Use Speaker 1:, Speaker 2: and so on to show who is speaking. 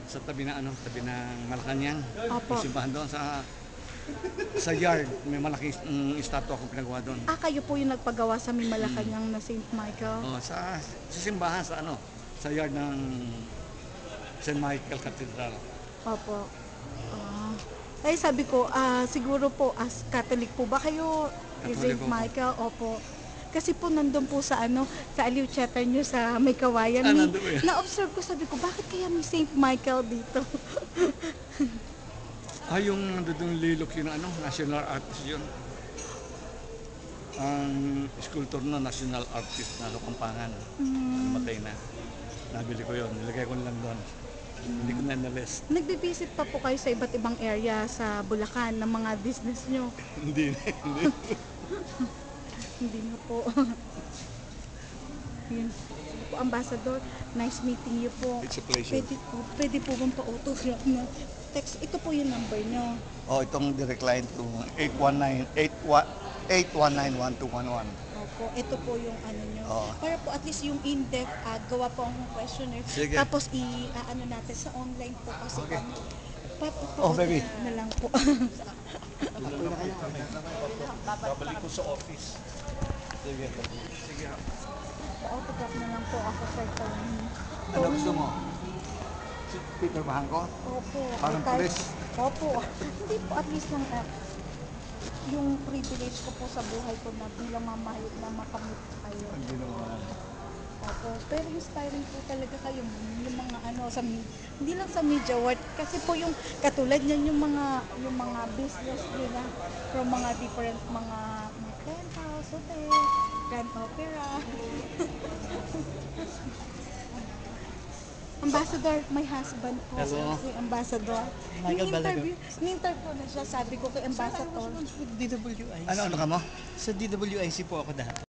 Speaker 1: Sa tabi ng tabi ng Malacanang.
Speaker 2: Opo.
Speaker 1: Yung simbahan doon sa yard, may malaking estatwa akong pinagawa doon.
Speaker 2: Kayo po yung nagpagawa sa may Malacanang na St. Michael?
Speaker 1: Oh, sa simbahan sa yard ng St. Michael Cathedral.
Speaker 2: Opo. Sabi ko, siguro po as Catholic po ba kayo?
Speaker 1: Catholic
Speaker 2: St.
Speaker 1: po.
Speaker 2: Michael, opo. Kasi po nandun po sa sa Aliw Theater nyo sa may kawayan.
Speaker 1: Nandun po yan.
Speaker 2: Na-observe ko, sabi ko, bakit kaya may St. Michael dito?
Speaker 1: Yung nandun lilok yun, national artist yun. Ang sculptor na national artist na Lukampangan. Namatay na. Nabili ko yun, nilagay ko lang doon. Hindi ko na na-list.
Speaker 2: Nagbe-visit pa po kayo sa iba't ibang area sa Bulacan ng mga business nyo?
Speaker 1: Hindi.
Speaker 2: Hindi na po. Yun. Sige po, Ambassador, nice meeting you po.
Speaker 1: It's a pleasure.
Speaker 2: Pwede po bang pa-autograph na text? Ito po yung number nyo.
Speaker 1: Itong direct line to 819-1211.
Speaker 2: Opo, ito po yung nyo.
Speaker 1: Oo.
Speaker 2: Para po at least yung in-depth, gawa po ang questionnaire.
Speaker 1: Sige.
Speaker 2: Tapos natin sa online po kasi
Speaker 1: Okay.
Speaker 2: pa-autograph
Speaker 1: baby.
Speaker 2: na lang po.
Speaker 1: Babalik ko sa office. Sige.
Speaker 2: Pa-autograph na lang po ako, Sir Tony.
Speaker 1: Ano gusto mo? Si Peter Bahan ko?
Speaker 2: Opo.
Speaker 1: Parang
Speaker 2: Kahit-
Speaker 1: pulis.
Speaker 2: Opo. Hindi po, at least lang yung privilege ko po sa buhay ko na bilang mamahit na makamit kayo.
Speaker 1: Hindi naman.
Speaker 2: Opo. Pero inspiring po talaga kayo. Yung mga hindi lang sa media world. Kasi po yung katulad niyan yung mga business nila from mga different mga penthouse, hotel, Grand Opera. Ambassador, my husband po.
Speaker 1: Hello.
Speaker 2: Si Ambassador.
Speaker 3: Michael Balago.
Speaker 2: Ni-interview na siya, sabi ko kay Ambassador.
Speaker 3: With DWIC.
Speaker 1: Ano ka mo?
Speaker 3: Sa DWIC po ako dati.